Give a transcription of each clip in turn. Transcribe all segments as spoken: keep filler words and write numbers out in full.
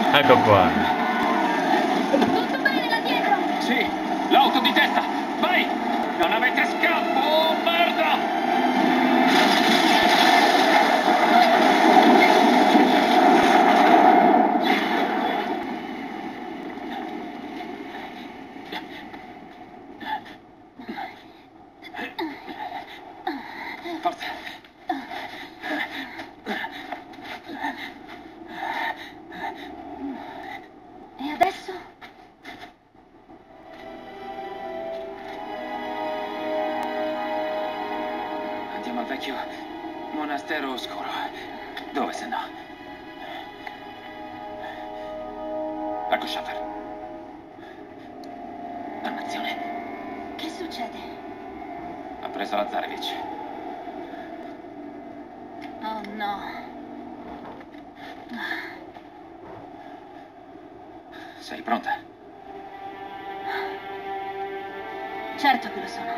Ecco qua. Tutto bene là dietro? Sì, l'auto di testa! Vai! Non avete scampo! Oh, merda! Forza! E adesso? Andiamo al vecchio monastero oscuro. Dove se no? Ecco Shaffer. Dannazione. Che succede? Ha preso la Zarevich. Oh no. Sei pronta? Certo che lo sono.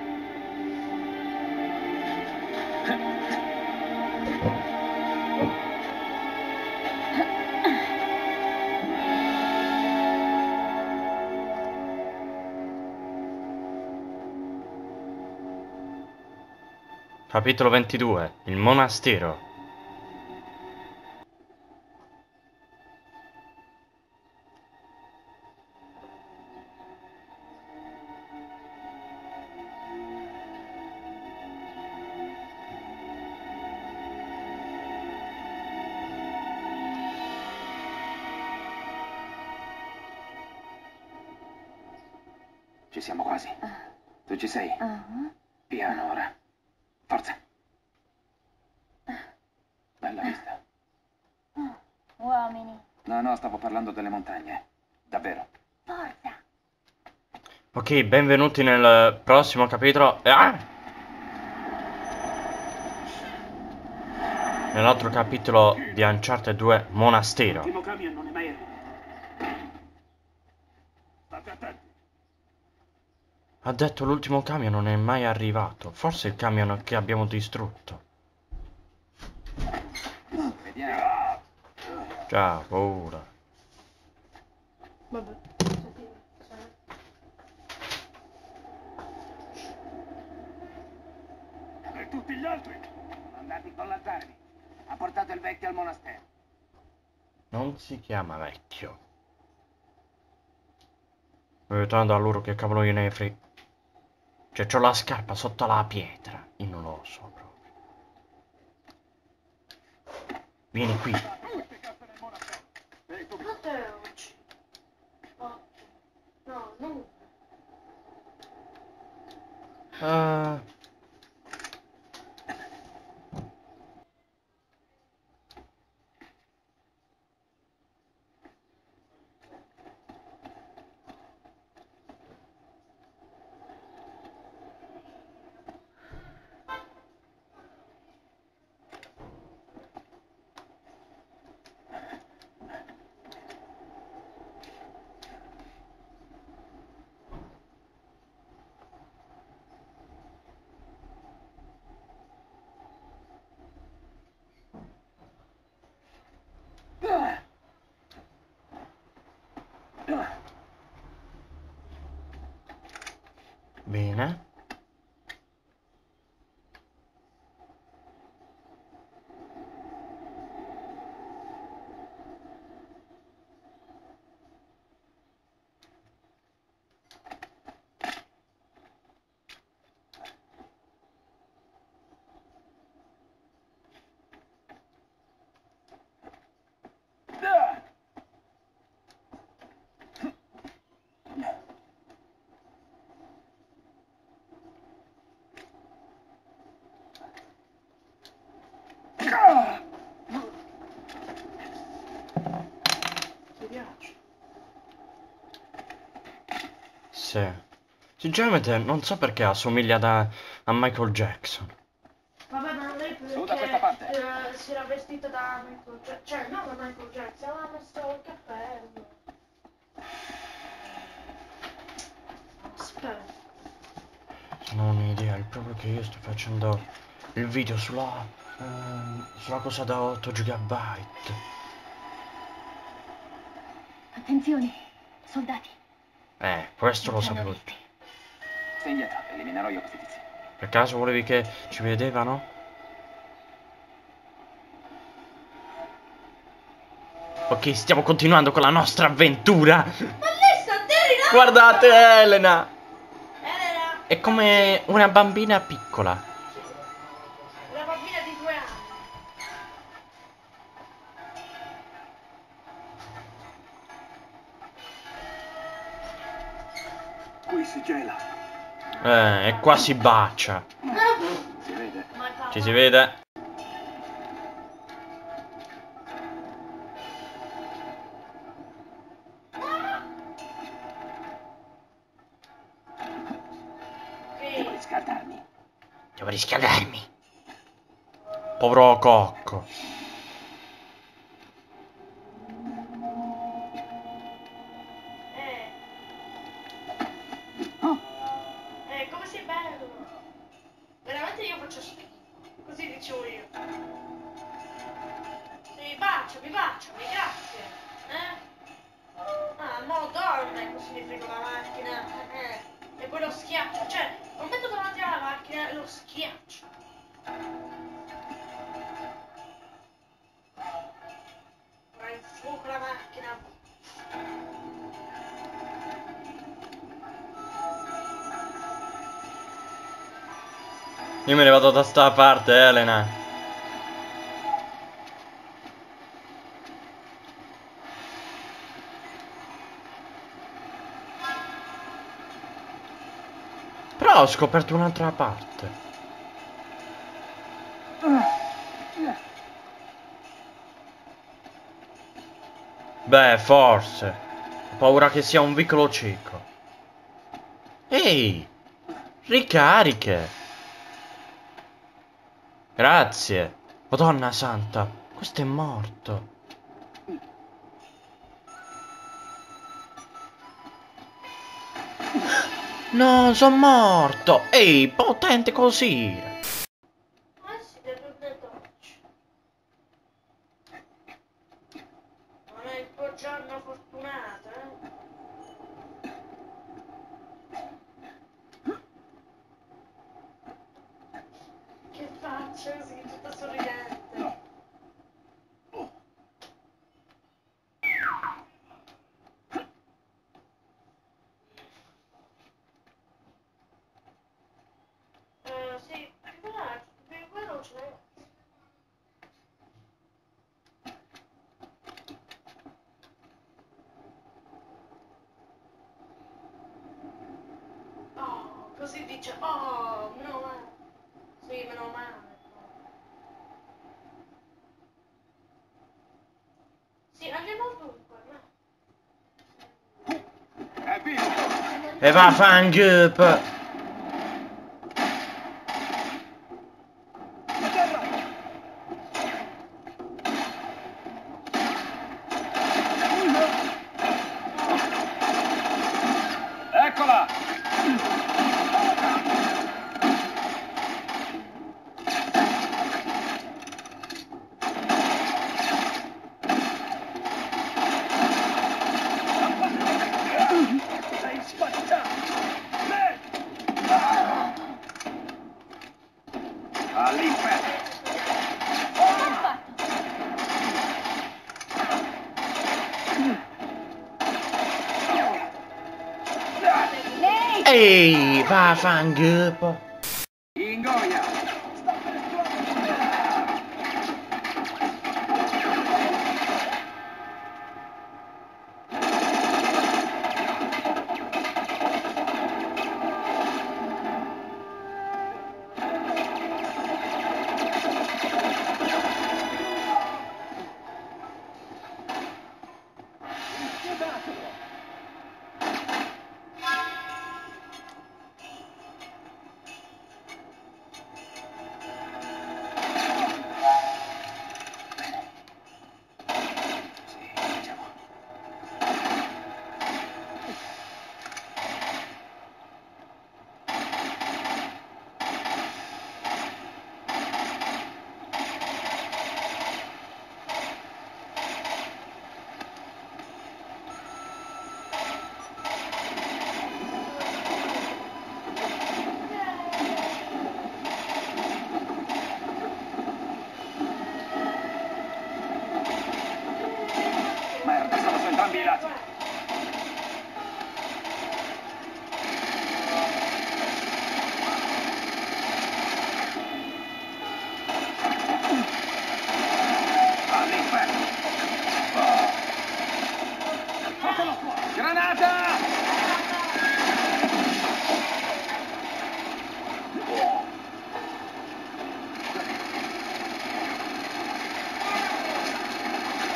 Capitolo ventidue. Il monastero. Ci siamo quasi. Tu ci sei? Uh-huh. Piano ora. Forza. Bella vista. Uomini. No, no, stavo parlando delle montagne. Davvero. Forza. Ok, benvenuti nel prossimo capitolo. Ah! Nell'altro capitolo di Uncharted due, Monastero. L'ultimo camion non è mai arrivato. State attenti. Ha detto l'ultimo camion non è mai arrivato. Forse il camion che abbiamo distrutto. Vediamo. Già, paura. Vabbè. E tutti gli altri? Sono andati con la Zarevich. Ha portato il vecchio al monastero. Non si chiama vecchio. Aiutando a loro che cavolo gliene frega. Cioè, c'ho la scarpa sotto la pietra. Io non lo so proprio. Vieni qui. Quante oggi? Otto. No, non. Uh, Bene. Ti piace? Sì. Sinceramente non so perché assomiglia da, a Michael Jackson. Vabbè, ma lei Su da questa parte. perché eh, si era vestita da Michael Jackson. Cioè, no, da Michael Jackson, aveva messo il cappello. Aspetta. Non ho un'idea, è proprio che io sto facendo il video sulla, ehm, sulla cosa da otto gigabyte. Attenzione, soldati. Eh, questo lo Entrano sapevo lì. già. Stai indietro, eliminerò io questi tizi. Per caso volevi che ci vedevano? Ok, stiamo continuando con la nostra avventura. Ma lei sta terrificando! Guardate Elena! Elena! È come una bambina piccola. Una bambina di due anni. Qui si gela. Eh, e qua si bacia. Si vede? Ma il papà. Ci si vede? Devo Sì. riscaldarmi. Devo riscaldarmi. Povero cocco. Eh. Oh, Eh, come sei bello! Veramente io faccio schifo. Così dicevo io. Sì, baciami, baciami, grazie. Eh? Ah, mo dorme, così mi frego la macchina. Eh. E poi lo schiaccio. Cioè, lo metto davanti alla macchina e lo schiaccio. Vai in fuoco la macchina. Io me ne vado da sta parte, Elena. Però ho scoperto un'altra parte. Beh, forse. Ho paura che sia un vicolo cieco. Ehi! Ricariche! Grazie. Madonna santa, questo è morto. No, sono morto. Ehi, potente così. Eh sì, dentro le docce. Non è il tuo giorno fortunato, eh? Che faccia così, tutta sorridente. Eh, sì, più veloce, più veloce, ragazzi. Oh, così dice, oh, meno male. Sì, meno male. Sì, andiamo ovunque, no? è vivo! E va fangup. Eccola! Sei spacciato! Beh! All'inferno! Ho fatto. Lei! Ehi, va fangup. Ingoia!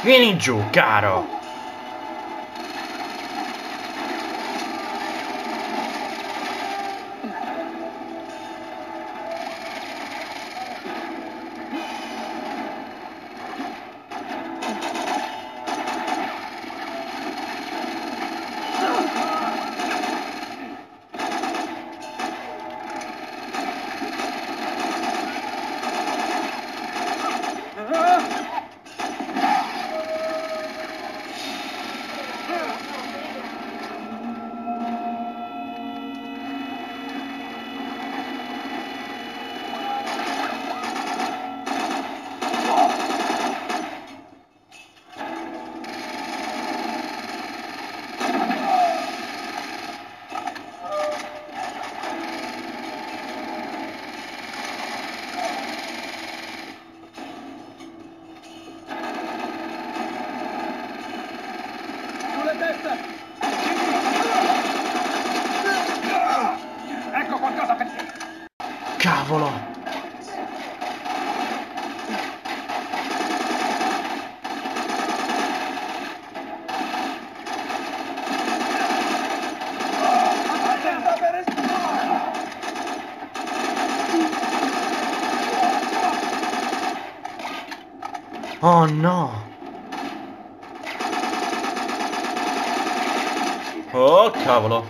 Vieni giù, caro. Ecco qualcosa per te. Cavolo. Oh no. Oh cavolo.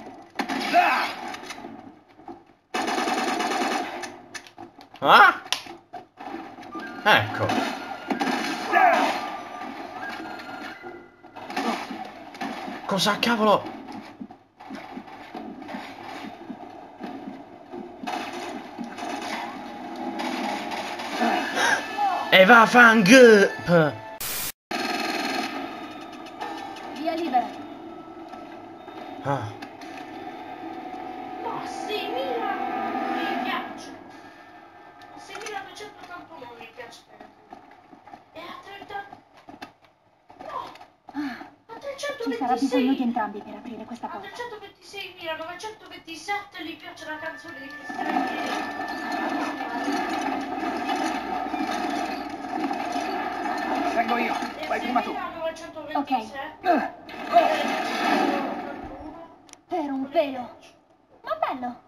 Ah? Ecco. Cosa cavolo? E va a fang. Via libera. Ah. No, sì, Milan mi piace. Se Milan a certo campo non mi piace. E a trenta... No, a trecentoventisei... Ci sarà bisogno di entrambi per aprire questa A porta. trecentoventisei Milan, novecentoventisette gli piace la canzone di Cristiano Vengo io. Vai prima tu. Per un pelo. Ma bello.